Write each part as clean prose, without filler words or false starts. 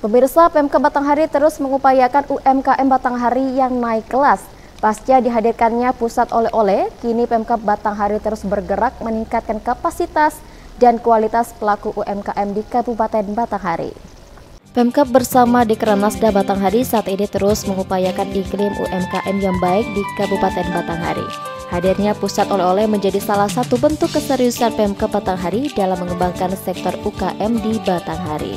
Pemirsa, Pemkab Batanghari terus mengupayakan UMKM Batanghari yang naik kelas. Pasca dihadirkannya pusat oleh-oleh, kini Pemkab Batanghari terus bergerak meningkatkan kapasitas dan kualitas pelaku UMKM di Kabupaten Batanghari. Pemkab bersama Dekranasda Batanghari saat ini terus mengupayakan iklim UMKM yang baik di Kabupaten Batanghari. Hadirnya pusat oleh-oleh menjadi salah satu bentuk keseriusan Pemkab Batanghari dalam mengembangkan sektor UKM di Batanghari.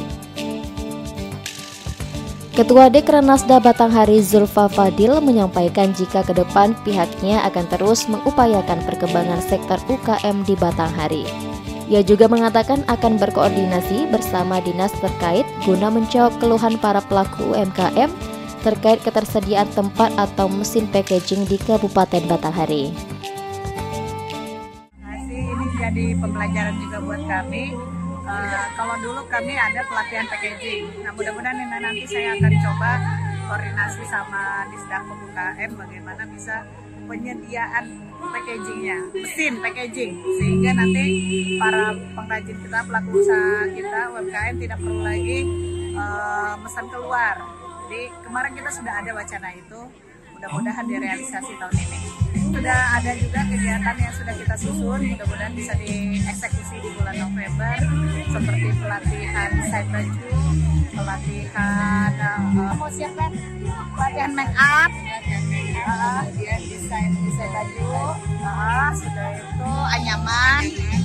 Ketua Dekranasda Batanghari Zulfa Fadil menyampaikan jika ke depan pihaknya akan terus mengupayakan perkembangan sektor UKM di Batanghari. Ia juga mengatakan akan berkoordinasi bersama dinas terkait guna menjawab keluhan para pelaku UMKM terkait ketersediaan tempat atau mesin packaging di Kabupaten Batanghari. Ini jadi pembelajaran juga buat kami. Kalau dulu kami ada pelatihan packaging, nah mudah-mudahan nanti saya akan coba koordinasi sama Disdakpok UKM bagaimana bisa penyediaan packagingnya, mesin packaging, sehingga nanti para pengrajin kita, pelaku usaha kita, UMKM tidak perlu lagi mesan keluar. Jadi kemarin kita sudah ada wacana itu, mudah-mudahan direalisasi tahun ini. Sudah ada juga kegiatan yang sudah kita susun, mudah-mudahan bisa dieksekusi di bulan November, seperti pelatihan side baju, pelatihan pelatihan make up, kemudian desain baju, sudah itu anyaman,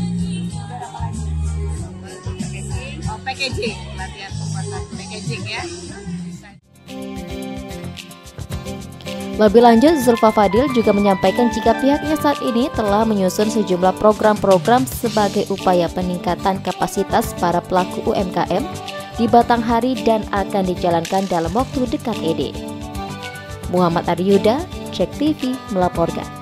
packaging, pelatihan pembuatan packaging ya. Lebih lanjut, Zulfa Fadil juga menyampaikan jika pihaknya saat ini telah menyusun sejumlah program-program sebagai upaya peningkatan kapasitas para pelaku UMKM di Batanghari dan akan dijalankan dalam waktu dekat ini. Muhammad Aryuda, Cek TV melaporkan.